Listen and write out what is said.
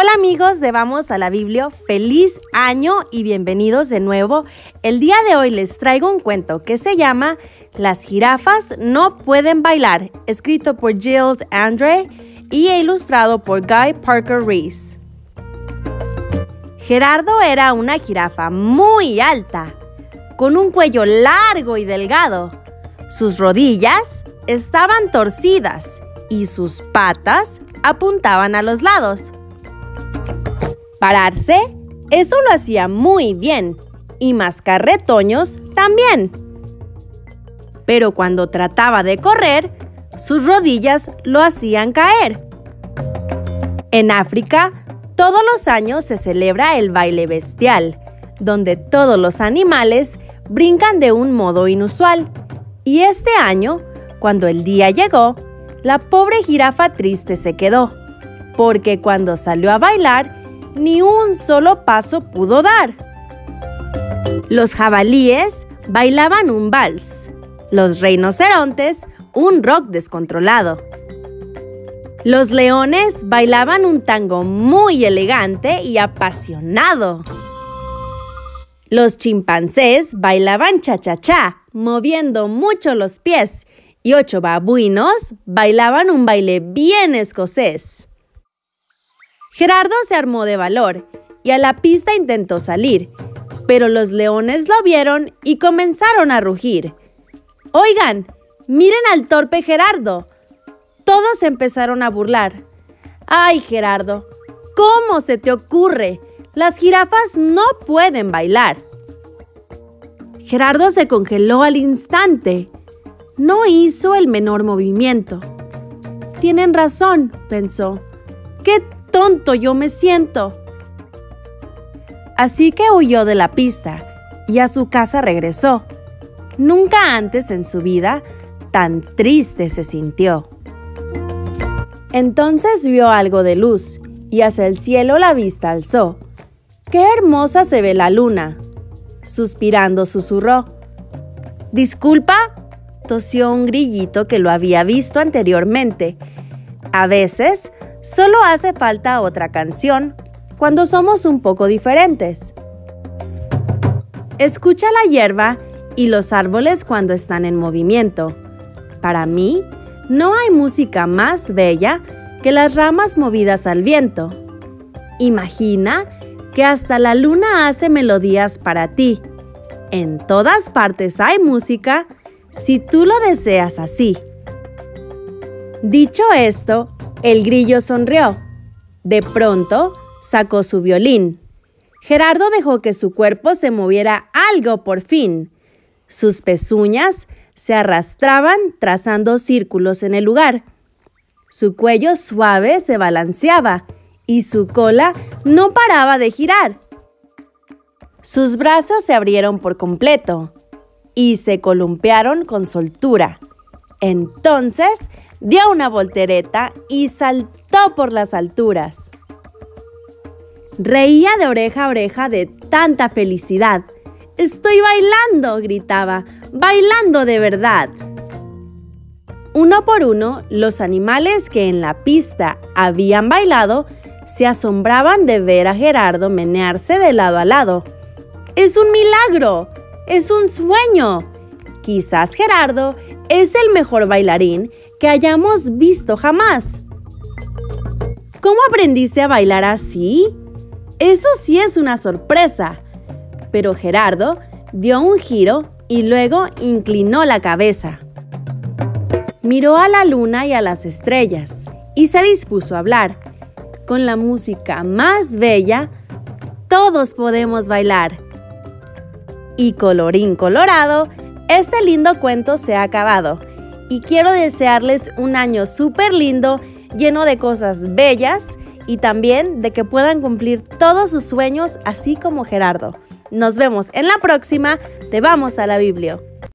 Hola amigos de Vamos a la Biblia, feliz año y bienvenidos de nuevo. El día de hoy les traigo un cuento que se llama Las jirafas no pueden bailar, escrito por Gilles André y ilustrado por Guy Parker Rees. Gerardo era una jirafa muy alta, con un cuello largo y delgado. Sus rodillas estaban torcidas y sus patas apuntaban a los lados. Pararse, eso lo hacía muy bien, y mascar retoños también. Pero cuando trataba de correr, sus rodillas lo hacían caer. En África, todos los años se celebra el baile bestial, donde todos los animales brincan de un modo inusual. Y este año, cuando el día llegó, la pobre jirafa triste se quedó, porque cuando salió a bailar, ni un solo paso pudo dar. Los jabalíes bailaban un vals, los rinocerontes un rock descontrolado. Los leones bailaban un tango muy elegante y apasionado. Los chimpancés bailaban cha-cha-cha, moviendo mucho los pies, y 8 babuinos bailaban un baile bien escocés. Gerardo se armó de valor y a la pista intentó salir, pero los leones lo vieron y comenzaron a rugir. ¡Oigan! ¡Miren al torpe Gerardo! Todos empezaron a burlar. ¡Ay, Gerardo! ¿Cómo se te ocurre? Las jirafas no pueden bailar. Gerardo se congeló al instante. No hizo el menor movimiento. Tienen razón, pensó. ¡Qué tonto yo me siento! Así que huyó de la pista y a su casa regresó. Nunca antes en su vida tan triste se sintió. Entonces vio algo de luz y hacia el cielo la vista alzó. ¡Qué hermosa se ve la luna! Suspirando susurró. «¿Disculpa?», tosió un grillito que lo había visto anteriormente. A veces solo hace falta otra canción cuando somos un poco diferentes. Escucha la hierba y los árboles cuando están en movimiento. Para mí, no hay música más bella que las ramas movidas al viento. Imagina que hasta la luna hace melodías para ti. En todas partes hay música si tú lo deseas así. Dicho esto, el grillo sonrió. De pronto, sacó su violín. Gerardo dejó que su cuerpo se moviera algo por fin. Sus pezuñas se arrastraban trazando círculos en el lugar. Su cuello suave se balanceaba y su cola no paraba de girar. Sus brazos se abrieron por completo y se columpiaron con soltura. Entonces dio una voltereta y saltó por las alturas. Reía de oreja a oreja de tanta felicidad. «¡Estoy bailando!», gritaba. «¡Bailando de verdad!». Uno por uno, los animales que en la pista habían bailado se asombraban de ver a Gerardo menearse de lado a lado. «¡Es un milagro! ¡Es un sueño! Quizás Gerardo es el mejor bailarín que hayamos visto jamás». «¿Cómo aprendiste a bailar así?». «Eso sí es una sorpresa». Pero Gerardo dio un giro y luego inclinó la cabeza. Miró a la luna y a las estrellas y se dispuso a hablar. «Con la música más bella, todos podemos bailar». Y colorín colorado, este lindo cuento se ha acabado. Y quiero desearles un año súper lindo, lleno de cosas bellas y también de que puedan cumplir todos sus sueños, así como Gerardo. Nos vemos en la próxima de Vamos a la Biblia.